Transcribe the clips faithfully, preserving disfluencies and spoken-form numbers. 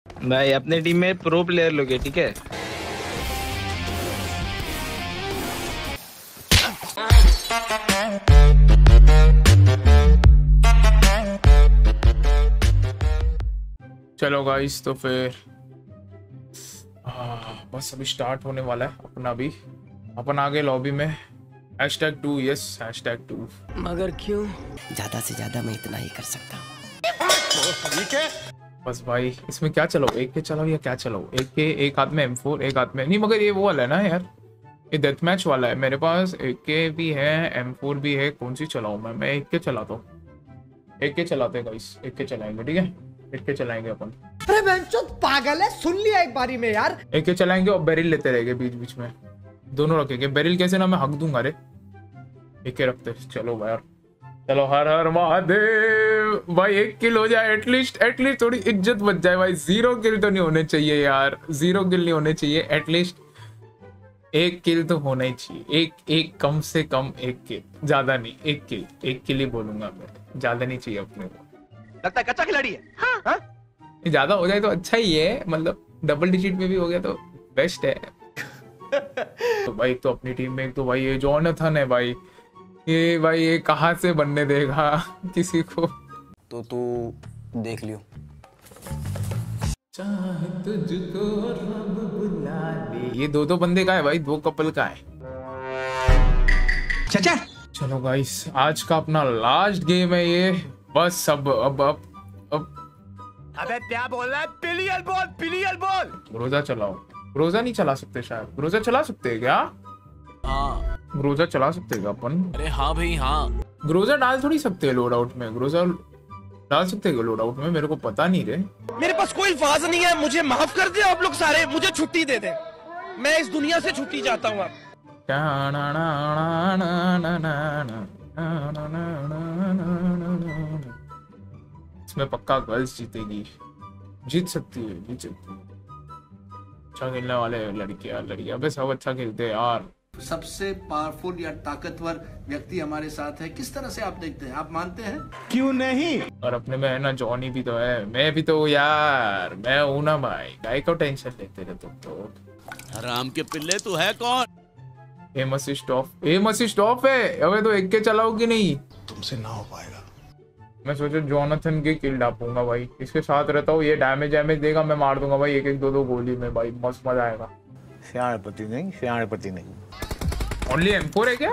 भाई अपने टीम में प्रो प्लेयर लोगे, ठीक है? चलो गाइस, तो फिर आ, बस अभी स्टार्ट होने वाला है अपना भी। अपन आगे लॉबी में hashtag two, yes hashtag two. मगर क्यों? ज्यादा से ज्यादा मैं इतना ही कर सकता हूँ। बस भाई इसमें क्या चलाओ, एक के चलाओ या क्या चलाओ? एक के एक हाथ में एम फोर, एक हाथ में नहीं, मगर ये वो वाला है ना यार, ये डेथ मैच वाला है। मेरे पास एक के भी है, एम फोर भी है, कौन सी चलाऊं मैं? मैं एक के चलाता हूँ, एक के चलाते हैं गाइस, एक के चलाएंगे, ठीक है? एक के चलाएंगे अपन। अरे बेंचोद पागल है, सुन लिया एक बारी में यार। एक के चलाएंगे और बैरिल लेते रहेंगे बीच बीच में, दोनों रखेंगे। बैरिल कैसे ना, मैं हक दूंगा रे। एक के रखते, चलो भाई यार, चलो हर हर महादेव। भाई एक किल हो जाए एटलीस्ट, एटलीस्ट थोड़ी इज्जत बच जाए भाई। जीरो किल तो नहीं होने चाहिए यार, जीरो किल नहीं होने चाहिए, एटलीस्ट एक किल तो होना ही चाहिए। एक एक कम से कम एक किल, ज्यादा नहीं, एक किल, एक किल ही बोलूंगा मैं, ज्यादा नहीं चाहिए अपने को। लगता है कच्चा खिलाड़ी है। हाँ? हाँ? ज्यादा हो जाए तो अच्छा ही है, मतलब डबल डिजिट में भी हो गया तो बेस्ट है। तो भाई एक तो अपनी टीम में, एक तो भाई ये जॉनथन है भाई, ये भाई ये कहाँ से बनने देगा किसी को? तो तू देख लियो। चाहे तुझको रब बुला ले। ये दो दो बंदे का है भाई, दो कपल का है। चाचा चलो गाइस, आज का अपना लास्ट गेम है ये। बस अब अब अब अब अबे क्या बोल रहा है? पिलियल बॉल, पिलियल बॉल। रोजा चलाओ। रोजा नहीं चला सकते शायद, रोजा चला सकते हैं क्या? हाँ। ग्रोजा चला सकते हैं अपन? अरे हाँ भाई हाँ। ग्रोजा डाल थोड़ी सकते हैं लोड आउट में, ग्रोजा डाल सकते हैं लोड आउट में, मेरे को पता नहीं रे। मेरे पास कोई अल्फाज नहीं है, मुझे माफ कर दे आप लोग सारे, मुझे छुट्टी दे दे, मैं इस दुनिया से छुट्टी चाहता हूँ। आप इसमें पक्का गर्ल्स जीतेगी, जीत सकती है, जीत सकती है। अच्छा खेलने वाले लड़कियां लड़कियां अबे सब अच्छा खेलते हैं यार। सबसे पावरफुल या ताकतवर व्यक्ति हमारे साथ है, किस तरह से आप देखते हैं, आप मानते हैं? क्यों नहीं? और अपने में है ना जॉनी भी तो है, मैं भी तो यार, मैं हूं ना भाई, गाय को टेंशन लेते रहे तुम तो। हराम के पिल्ले तू है कौन? Aim assist off, aim assist off है। अबे तो एक के चलाओगी नहीं? तुमसे ना हो पाएगा। मैं सोचा जॉनथन की किल डापूंगा भाई, इसके साथ रहता हूँ, ये डैमेज डैमेज देगा, मैं मार दूंगा भाई एक एक दो दो गोली में भाई, मस्त मजा आएगा। श्याणपति नहीं, श्याणपति नहीं। ओनली एम फोर है क्या?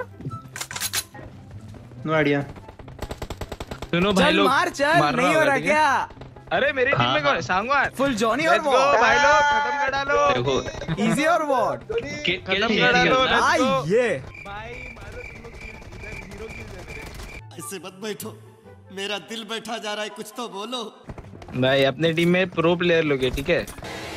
No idea. सुनो भाई लोग, मार चल, नहीं हो रहा क्या? अरे मेरी टीम में कौन है? सांगवान फुल जॉनी और Let's go, भाई लोग खत्म कर डालो। देखो इजी और व्हाट? खत्म कर डालो, let's go। ये ऐसे मत बैठो, मेरा दिल बैठा जा रहा है, कुछ तो बोलो। भाई अपने टीम में प्रो प्लेयर लोगे, ठीक है?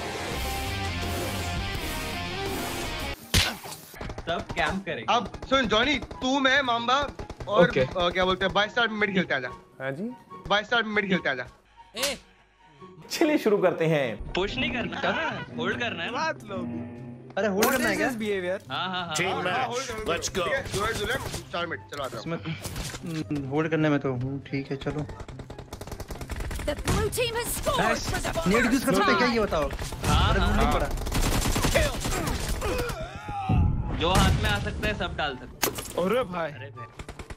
सब कैंप करेंगे। अब सुन जॉनी, तू मैं माम्बा और Okay. अ, क्या बोलते हैं बाईस स्टार मिड खेलते आजा। हाँ जी, बाईस स्टार मिड खेलते आजा। चलिए शुरू करते हैं। पुश नहीं करना, होल्ड करना है बात लोग। अरे होल्ड करना है क्या? बिहेवियर। हाँ हाँ हाँ। Team match, let's go. Duet duet star mid चलो आता हूं। इसमें होल्ड करने में तो हूँ, ठीक है चलो। The blue team has scored for the net use कर सकते हैं क्या, ये बताओ? हाँ अरे हाँ नहीं हाँ। पड़ा। जो हाथ में आ सकता है सब डाल सकते। अरे भाई, अरे भाई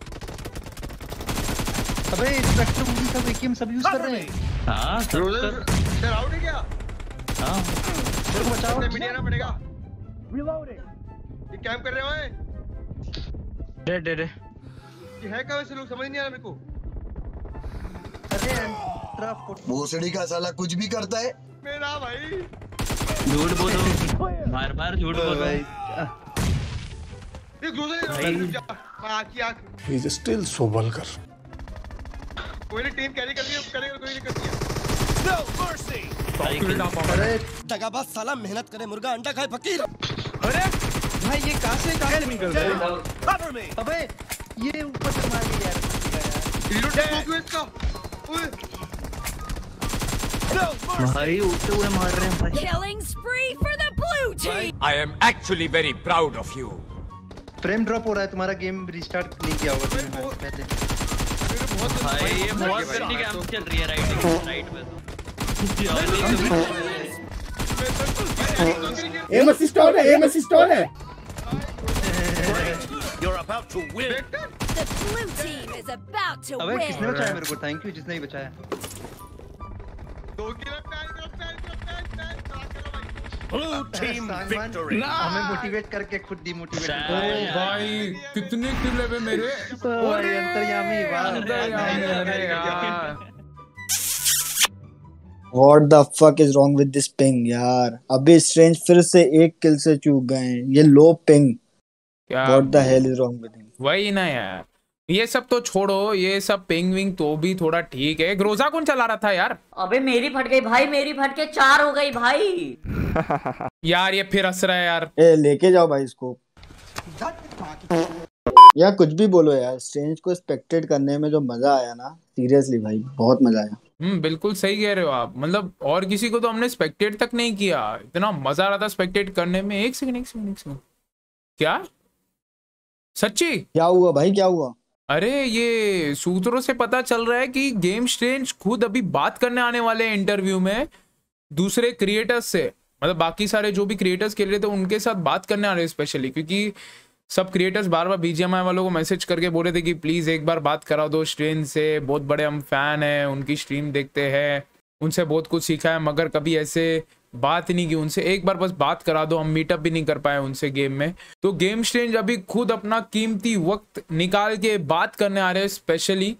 अबे स्पेक्ट्रम भी सब एकेएम सब यूज कर रहे हैं। हाँ सब रोजर कर- सर आउट है क्या? हाँ मेरे को बचाओ। अपने मीडिया ना पड़ेगा। ये कैंप कर रहे हो? डे डे डे ये है कहाँ से? लोग समझ नहीं आ रहा मेरे को। अरे ट्रफ भोसड़ी का साला कुछ भी करता है। मेरा भाई झूठ बोलो, बार बार झूठ बोलो। भाई ये ग्रोसरी आँख की आँख। He is still so vulgar. कोई ने टीम कैरी कर दी, करेगा कोई नहीं करती है। अरे दगाबाज साला, मेहनत करे मुर्गा अंडा खाए फकीर। अरे भाई ये कहां से कहां से निकल रहा है? अबे ये ऊपर से मार दिया यार। हीरो टैग क्यों इसका? ओए भाई उठते हुए मार रहे हैं भाई। killing spree for the blue team. I am actually very proud of you. Frame drop हो रहा है, तुम्हारा गेम रिस्टार्ट नहीं किया होगा तुमने पहले। भाई ये बहुत गंदी कैंप चल रही है राइट राइट में तो। एम असिस्ट ऑन है, एम असिस्ट ऑन है। The blue team is about to अबे किसने win. बचाया मेरे को? थैंक यू जिसने ही बचाया। Blue team victory. हमें मोटिवेट करके खुद डिमोटिवेट ओ भाई कितने किल है बे मेरे। अरे अंतर्यामी वाह अंतर्यामी, अरे यार। What the fuck is wrong with this ping यार? अभी स्ट्रेंज फिर से एक किल से चूक गए हैं। ये लो पिंग। क्या What the hell is wrong with him? वही ना यार, ये सब तो छोड़ो, ये सब पिंग विंग तो भी थोड़ा ठीक है। ग्रोजा कौन चला रहा था यार? अबे मेरी फट गई भाई, मेरी फट के चार हो गई भाई। यार ये फिर हंस रहा है यार। ए लेके जाओ भाई इसको। या कुछ भी बोलो यार, स्ट्रेंज को स्पेक्टेट करने में जो मजा आया ना, सीरियसली भाई बहुत मजा आया। हम्म बिल्कुल सही कह रहे हो आप। मतलब और किसी को तो हमने स्पेक्टेट तक नहीं किया, इतना मजा आ रहा था स्पेक्टेट करने में। एक सेकंड एक सेकंड एक सेकंड, क्या सच्ची? क्या हुआ भाई, क्या हुआ? अरे ये सूत्रों से पता चल रहा है कि गेम स्ट्रेंज खुद अभी बात करने आने वाले हैं इंटरव्यू में दूसरे क्रिएटर्स से। मतलब बाकी सारे जो भी क्रिएटर्स खेल रहे थे उनके साथ बात करने आ रहे हैं स्पेशली, क्योंकि सब क्रिएटर्स बार बार बीजीएमआई वालों को मैसेज करके बोल रहे थे कि प्लीज एक बार बात करा दो स्ट्रेंज से, बहुत बड़े हम फैन हैं, उनकी स्ट्रीम देखते हैं, उनसे बहुत कुछ सीखा है, मगर कभी ऐसे बात नहीं की उनसे, एक बार बस बात करा दो। हम मीटअप भी नहीं कर पाए उनसे गेम में। तो गेम स्ट्रेंज अभी खुद अपना कीमती वक्त निकाल के बात करने आ रहे हैं स्पेशली।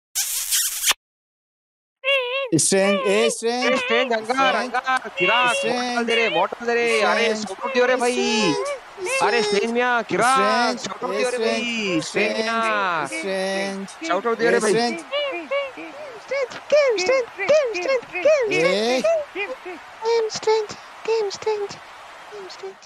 स्ट्रेंज ए स्ट्रेंज स्ट्रेंज रंगा रंगा किराक बॉटल दे रे, बॉटल दे रे। अरे सपोर्ट दियो रे भाई। अरे स्ट्रेंज मियां किराक सपोर्ट दियो रे भाई। स्ट्रेंज मियां स्ट्रेंज शाउट आउट दियो रे भाई। Strange game strange game strange game a game strange game strange game strange.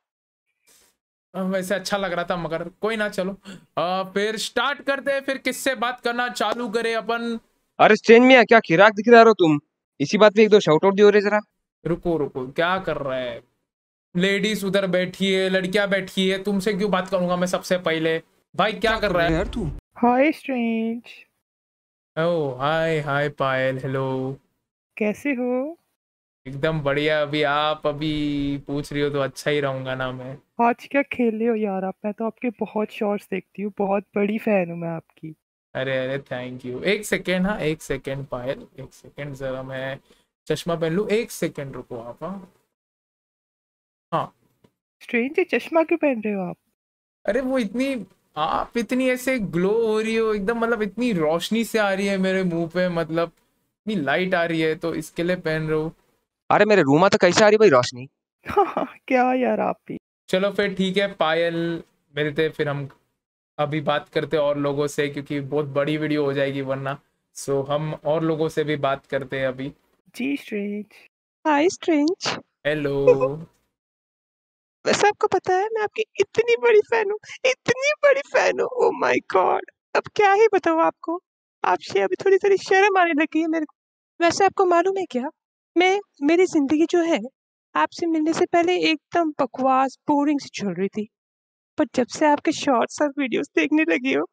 वैसे अच्छा लग रहा था मगर कोई ना, चलो आ, फिर स्टार्ट करते हैं। फिर किससे बात करना चालू करें अपन? अरे स्ट्रेंज मियां क्या किराक दिख रहा हो तुम? इसी बात पे एक दो शाउट आउट दियो रे जरा। रुको रुको, क्या कर रहा है? लेडीज उधर बैठी है, लड़कियां बैठी है, तुमसे क्यों बात करूंगा मैं सबसे पहले? भाई क्या कर रहा है यार तू? हाय स्ट्रेंज। ओह हाय हाय पायल, हेलो, कैसे हो? एकदम बढ़िया। अभी आप अभी पूछ रही हो तो अच्छा ही रहूंगा ना मैं। आज क्या खेल रहे हो यार आप? मैं तो आपके बहुत शॉर्ट्स देखती हूँ, बहुत बड़ी फैन हूँ मैं आपकी। अरे अरे थैंक यू। एक सेकेंड, हाँ एक सेकेंड पायल, एक सेकेंड जरा मैं चश्मा पहन लूँ। एक सेकेंड रुको आप। हाँ हाँ स्ट्रेंज ये चश्मा क्यों पहन रहे हो आप? अरे वो इतनी आप इतनी ऐसे ग्लो हो रही हो एकदम, मतलब इतनी रोशनी से आ रही है मेरे मुंह पे, मतलब इतनी लाइट आ रही है तो इसके लिए पहन रहा हूँ। अरे मेरे रूम में तो कैसे आ रही भाई रोशनी? क्या यार आप भी। चलो फिर ठीक है पायल, मिलते फिर हम अभी बात करते और लोगों से, क्योंकि बहुत बड़ी वीडियो हो जाएगी वरना। सो हम और लोगों से भी बात करते हैं अभी। जी स्ट्रेंज। Hi strange. हेलो। वैसे आपको पता है मैं आपकी इतनी बड़ी फैन हूँ, इतनी बड़ी फैन हूँ। ओह माय गॉड, अब क्या ही बताऊँ आपको। आपसे अभी थोड़ी थोड़ी शर्म आने लगी है मेरे को। वैसे आपको मालूम है क्या, मैं मेरी जिंदगी जो है आपसे मिलने से पहले एकदम बकवास बोरिंग सी चल रही थी, पर जब से आपके शॉर्ट्स और वीडियोस देखने लगी हो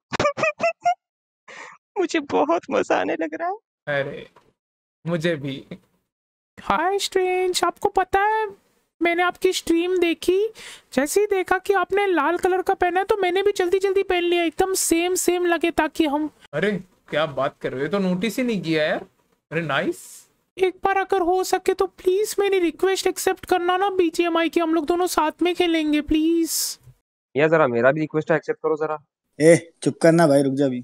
मुझे बहुत मजा आने लग रहा है। अरे मुझे भी। हाय स्ट्रेंज, आपको पता है मैंने आपकी स्ट्रीम देखी, जैसे ही देखा कि आपने लाल कलर का पहना है तो मैंने भी जल्दी जल्दी पहन लिया, एकदम सेम सेम लगे ताकि हम। अरे क्या बात कर रहे हो, तो नोटिस ही नहीं किया यार। अरे नाइस। एक बार अगर हो सके तो प्लीज मेरी रिक्वेस्ट एक्सेप्ट करना ना बीजीएमआई की, हम लोग दोनों साथ में खेलेंगे प्लीज। या जरा मेरा भी रिक्वेस्ट एक्सेप्ट करो जरा। ए चुप करना भाई, रुक जा भी।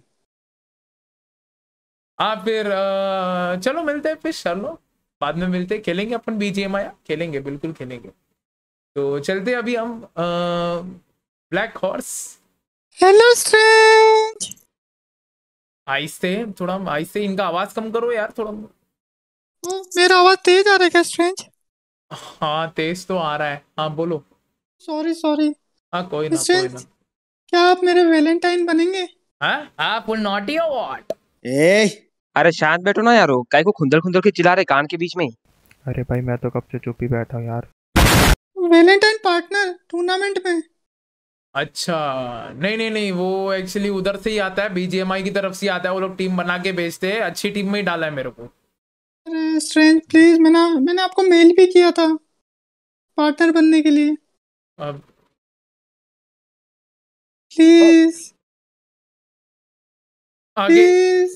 हाँ फिर आ, चलो मिलते हैं फिर, चलो बाद में मिलते हैं, खेलेंगे अपन बीजीएमआई, खेलेंगे बिल्कुल खेलेंगे। तो चलते अभी हम ब्लैक हॉर्स। Hello strange. आहिस्ते थोड़ा, आहिस्ते, इनका आवाज कम करो यार थोड़ा। ओ, मेरा आवाज तेज आ रहा है क्या स्ट्रेंज? हाँ तेज तो आ रहा है, हाँ बोलो। Sorry sorry. हाँ कोई ना कोई ना। क्या आप मेरे वैलेंटाइन बनेंगे? हाँ आप फुल नॉटी हो व्हाट? ए अरे शांत बैठो ना यारो, काय को खुंदल खुंदल के चिल्ला रहे कान के बीच में। अरे भाई मैं तो कब से चुप ही बैठा हूँ यार। वैलेंटाइन पार्टनर टूर्नामेंट में। अच्छा नहीं नहीं नहीं, वो एक्चुअली उधर से ही आता है, बीजीएमआई की तरफ से आता है, वो लोग टीम बना के भेजते हैं, अच्छी टीम में ही डाला है मेरे को। अरे स्ट्रेंज प्लीज, मैंने मैंने आपको मेल भी किया था। पार्टनर बनने के लिए अब प्लीज आगे प्लीज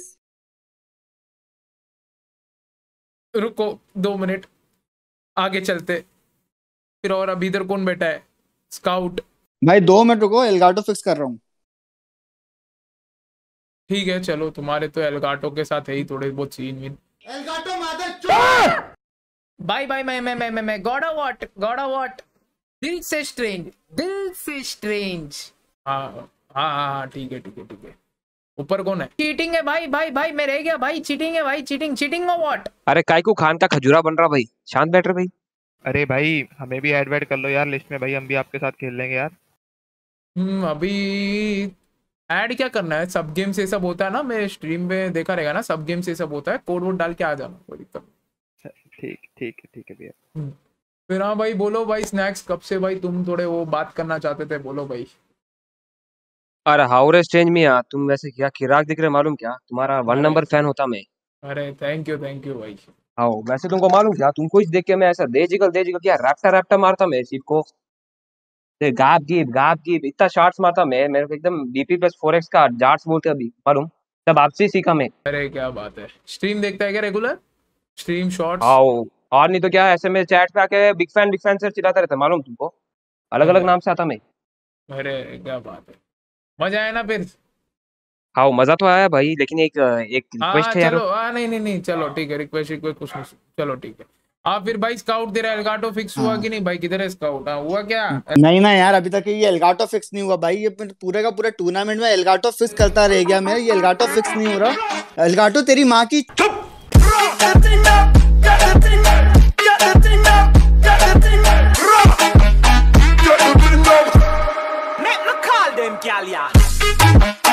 रुको दो मिनट, आगे चलते फिर। और अभी इधर कौन बैठा है? स्काउट। भाई दो मिनट रुको, एल्गाटो फिक्स कर रहा हूँ। ठीक है चलो, तुम्हारे तो एल्गाटो के साथ है ही थोड़े बहुत सीन विन। एल्गाटो मादर बाय बाय। मैं मैं मैं मैं मैं गॉडा व्हाट गॉडा व्हाट दिल से स्ट्रेंज, दिल से स्ट्रेंज। हाँ हाँ हाँ ठीक है ठीक है ठीक है। ऊपर कौन है? चीटिंग है भाई भाई भाई, मैं रह गया भाई। चीटिंग है भाई, चीटिंग चीटिंग और व्हाट? अरे काइकू खान का खजूरा बन रहा भाई, शांत बैठ रहे भाई। अरे भाई हमें भी ऐड वैड कर लो यार लिस्ट में भाई, हम भी आपके साथ खेल लेंगे यार। हम्म अभी ऐड क्या करना है? सब गेम से सब होता है ना, मैं स्ट्रीम पे देखा रहेगा ना, सब गेम से सब होता है। कोड वोड डाल के आ जाना, कोई दिक्कत नहीं। ठीक ठीक है ठीक है भैया। फिर हाँ भाई बोलो भाई, स्नैक्स कब से भाई तुम थोड़े वो बात करना चाहते थे, बोलो भाई। अरे हाउरे स्ट्रेंज मियां, तुम वैसे क्या किराक दिख रहे मालूम क्या? तुम्हारा वन नंबर फैन होता मैं। अरे थैंक यू थैंक यू भाई। हाँ वैसे तुमको मालूम क्या, तुमको इस देख के मैं ऐसा दे जिगल दे जिगल क्या रैप्टा रैप्टा मारता मैं सीप को। ते गाप गिप गाप गिप इतना शॉट्स मारता मैं, मेरे को एकदम डीपी प्लस फोर एक्स का जार्ट्स बोलते अभी मालूम, तब आपसे ही सीखा मैं। अरे क्या बात है, स्ट्रीम देखता है क्या रेगुलर? Stream shots? आओ और नहीं तो क्या, ऐसे में चैट पे आके बिग फैन बिग फैन से चिल्लाता रहता मालूम तुमको, अलग अलग नाम से आता मैं। अरे क्या बात है, मजा आया ना फिर? हाँ मजा तो आया भाई, लेकिन एक एक रिक्वेस्ट है यार। चलो हाँ नहीं नहीं नहीं चलो ठीक है, रिक्वेस्ट रिक्वेस्ट कुछ नहीं, चलो ठीक है। आप फिर भाई स्काउट दे रहा है, एल्गाटो फिक्स हुआ कि नहीं भाई? किधर है स्काउट? हाँ हुआ क्या? नहीं ना यार, अभी तक ये एल्गाटो फिक्स नहीं हुआ भाई। ये पूरे का पूरा टूर्नामेंट में एल्गाटो फिक्स करता रह गया मैं, ये एल्गाटो फिक्स नहीं हो रहा। एल्गाटो तेरी माँ की चुप। Make me call them, gal, yeah.